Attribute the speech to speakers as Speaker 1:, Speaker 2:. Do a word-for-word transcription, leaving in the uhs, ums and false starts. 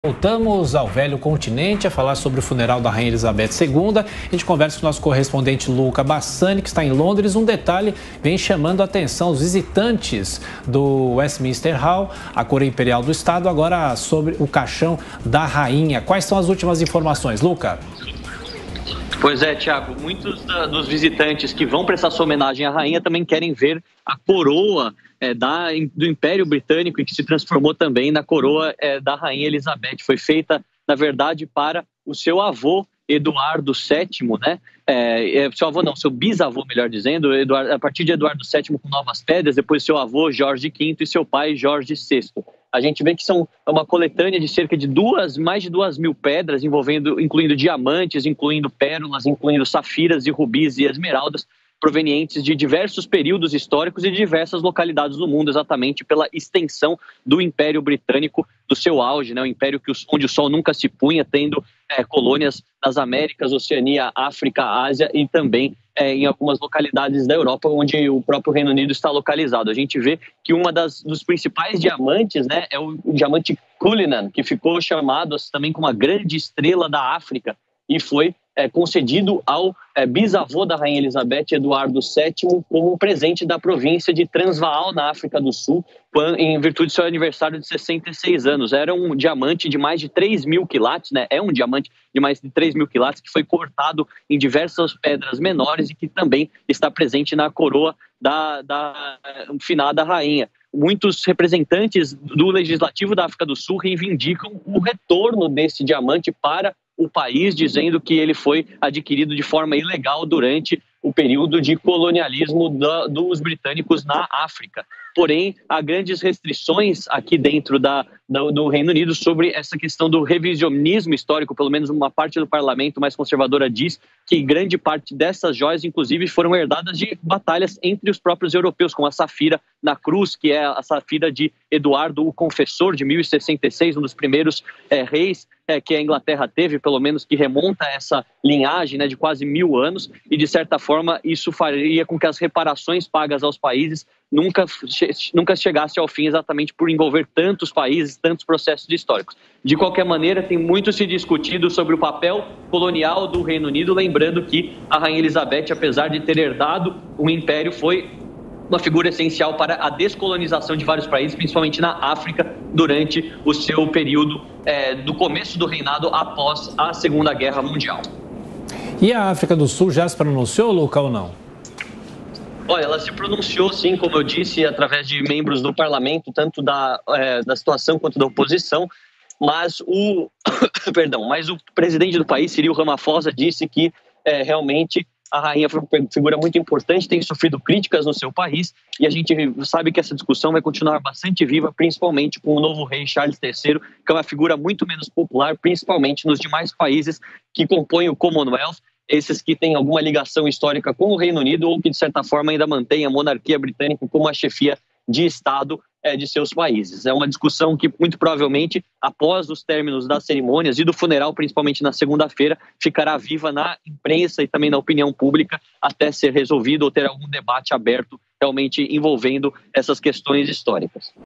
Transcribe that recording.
Speaker 1: Voltamos ao velho continente a falar sobre o funeral da Rainha Elizabeth segunda. A gente conversa com o nosso correspondente Luca Bassani, que está em Londres. Um detalhe vem chamando a atenção os visitantes do Westminster Hall, a coroa imperial do estado, agora sobre o caixão da rainha. Quais são as últimas informações, Luca?
Speaker 2: Pois é, Thiago, muitos da, dos visitantes que vão prestar sua homenagem à rainha também querem ver a coroa é, da, do Império Britânico e que se transformou também na coroa é, da Rainha Elizabeth. Foi feita, na verdade, para o seu avô, Eduardo sétimo, né? É, seu avô não, seu bisavô, melhor dizendo, Eduardo, a partir de Eduardo sétimo com Novas Pedras, depois seu avô, Jorge quinto, e seu pai, Jorge sexto. A gente vê que são uma coletânea de cerca de duas, mais de duas mil pedras, envolvendo, incluindo diamantes, incluindo pérolas, incluindo safiras e rubis e esmeraldas, provenientes de diversos períodos históricos e de diversas localidades do mundo, exatamente pela extensão do Império Britânico, do seu auge, né? O império que, onde o sol nunca se punha, tendo é, colônias nas Américas, Oceania, África, Ásia e também é, em algumas localidades da Europa, onde o próprio Reino Unido está localizado. A gente vê que uma das dos principais diamantes, né, é o, o diamante Cullinan, que ficou chamado também como a grande estrela da África e foi É, concedido ao é, bisavô da Rainha Elizabeth, Eduardo sétimo, como um presente da província de Transvaal, na África do Sul, em virtude do seu aniversário de sessenta e seis anos. Era um diamante de mais de três mil quilates, né? É um diamante de mais de três mil quilates que foi cortado em diversas pedras menores e que também está presente na coroa da, da finada rainha. Muitos representantes do Legislativo da África do Sul reivindicam o retorno desse diamante para o país, dizendo que ele foi adquirido de forma ilegal durante o período de colonialismo da, dos britânicos na África. Porém, há grandes restrições aqui dentro da, do, do Reino Unido sobre essa questão do revisionismo histórico. Pelo menos uma parte do parlamento mais conservadora diz que grande parte dessas joias, inclusive, foram herdadas de batalhas entre os próprios europeus, como a Safira na Cruz, que é a Safira de Eduardo o Confessor, de mil e sessenta e seis, um dos primeiros é, reis é, que a Inglaterra teve, pelo menos que remonta essa linhagem, né, de quase mil anos, e de certa forma isso faria com que as reparações pagas aos países nunca, nunca chegasse ao fim, exatamente por envolver tantos países, tantos processos históricos. De qualquer maneira, tem muito se discutido sobre o papel colonial do Reino Unido, lembrando que a Rainha Elizabeth, apesar de ter herdado um império, foi uma figura essencial para a descolonização de vários países, principalmente na África, durante o seu período é, do começo do reinado após a Segunda Guerra Mundial.
Speaker 1: E a África do Sul já se pronunciou, Luca, ou não?
Speaker 2: Olha, ela se pronunciou, sim, como eu disse, através de membros do parlamento, tanto da, é, da situação quanto da oposição, mas o, perdão, mas o presidente do país, Cyril Ramaphosa, disse que é, realmente a rainha foi uma figura muito importante, tem sofrido críticas no seu país, e a gente sabe que essa discussão vai continuar bastante viva, principalmente com o novo rei Charles terceiro, que é uma figura muito menos popular, principalmente nos demais países que compõem o Commonwealth, esses que têm alguma ligação histórica com o Reino Unido ou que, de certa forma, ainda mantêm a monarquia britânica como a chefia de Estado é, de seus países. É uma discussão que, muito provavelmente, após os términos das cerimônias e do funeral, principalmente na segunda-feira, ficará viva na imprensa e também na opinião pública até ser resolvido ou ter algum debate aberto realmente envolvendo essas questões históricas.